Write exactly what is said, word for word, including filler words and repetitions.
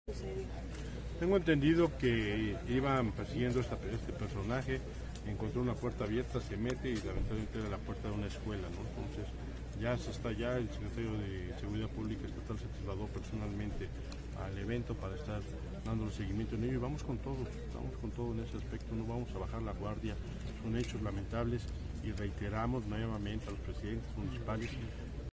Tengo entendido que iban persiguiendo esta, este personaje, encontró una puerta abierta, se mete y lamentablemente era la puerta de una escuela, ¿no? Entonces ya se está ya, el secretario de Seguridad Pública Estatal se trasladó personalmente al evento para estar dando seguimiento en ello y vamos con todo, vamos con todo en ese aspecto, no vamos a bajar la guardia, son hechos lamentables y reiteramos nuevamente a los presidentes municipales